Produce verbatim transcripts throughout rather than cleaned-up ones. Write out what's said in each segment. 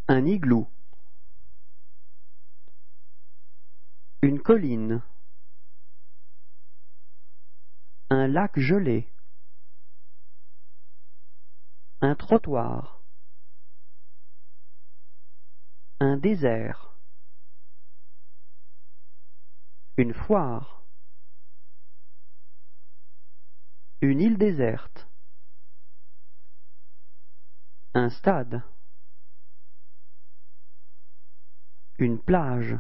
Un igloo. Une colline. Un lac gelé. Un trottoir. Un désert. Une foire. Une île déserte. Un stade. Une plage.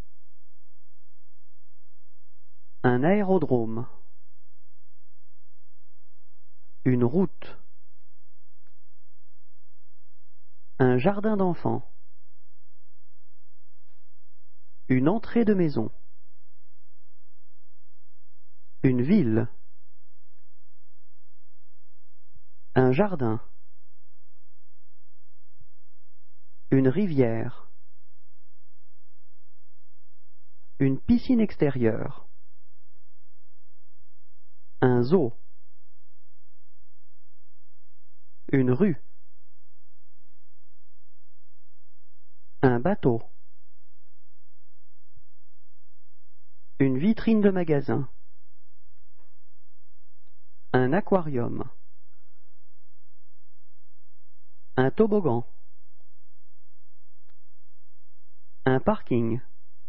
Un aérodrome. Une route. Un jardin d'enfants. Une entrée de maison. Une ville. Un jardin. Une rivière. Une piscine extérieure. Un zoo. Une rue. Un bateau. Une vitrine de magasin. Un aquarium. Un toboggan. Un parking.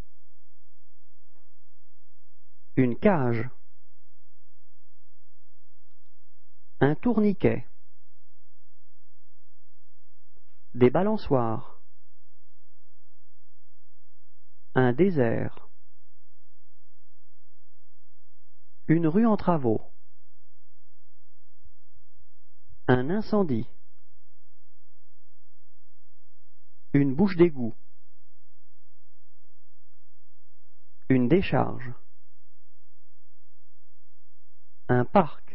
Une cage. Un tourniquet. Des balançoires. Un désert. Une rue en travaux. Un incendie. Une bouche d'égout. Une décharge. Un parc.